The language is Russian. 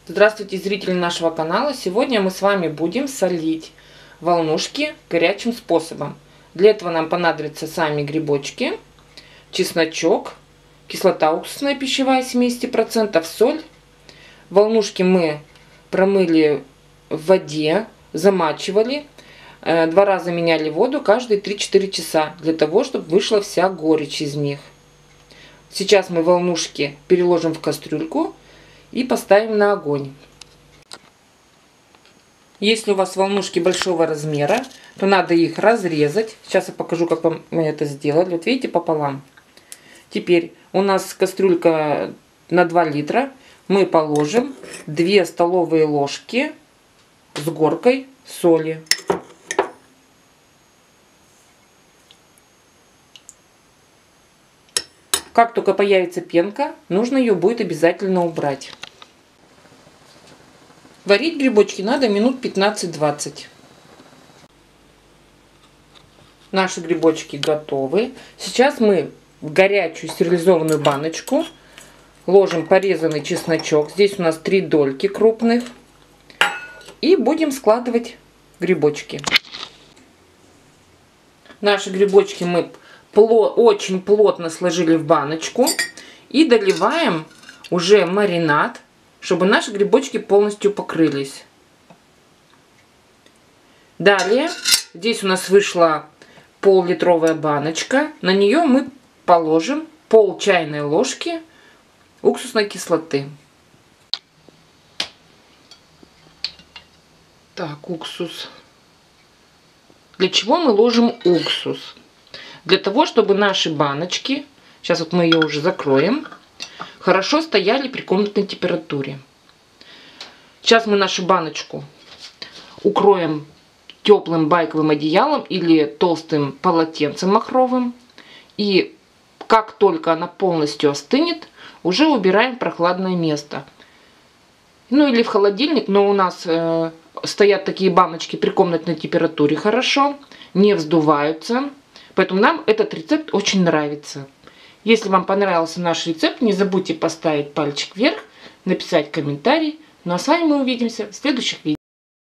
Здравствуйте, зрители нашего канала! Сегодня мы с вами будем солить волнушки горячим способом. Для этого нам понадобятся сами грибочки, чесночок, кислота уксусная пищевая 70%, соль. Волнушки мы промыли в воде, замачивали, 2 раза меняли воду каждые 3-4 часа, для того, чтобы вышла вся горечь из них. Сейчас мы волнушки переложим в кастрюльку и поставим на огонь. Если у вас волнушки большого размера, то надо их разрезать. Сейчас я покажу, как мы это сделали. Вот видите, пополам. Теперь у нас кастрюлька на 2 литра. Мы положим 2 столовые ложки с горкой соли. Как только появится пенка, нужно ее будет обязательно убрать. Варить грибочки надо минут 15-20. Наши грибочки готовы. Сейчас мы в горячую стерилизованную баночку ложим порезанный чесночок. Здесь у нас 3 дольки крупных. И будем складывать грибочки. Наши грибочки мы очень плотно сложили в баночку и доливаем уже маринад, чтобы наши грибочки полностью покрылись. Далее здесь у нас вышла пол-литровая баночка. На нее мы положим пол чайной ложки уксусной кислоты. Так, уксус. Для чего мы ложим уксус? Для того, чтобы наши баночки, сейчас вот мы ее уже закроем, хорошо стояли при комнатной температуре. Сейчас мы нашу баночку укроем теплым байковым одеялом или толстым полотенцем махровым. И как только она полностью остынет, уже убираем в прохладное место. Ну или в холодильник, но у нас стоят такие баночки при комнатной температуре хорошо, не вздуваются. Поэтому нам этот рецепт очень нравится. Если вам понравился наш рецепт, не забудьте поставить пальчик вверх, написать комментарий. Ну а с вами мы увидимся в следующих видео.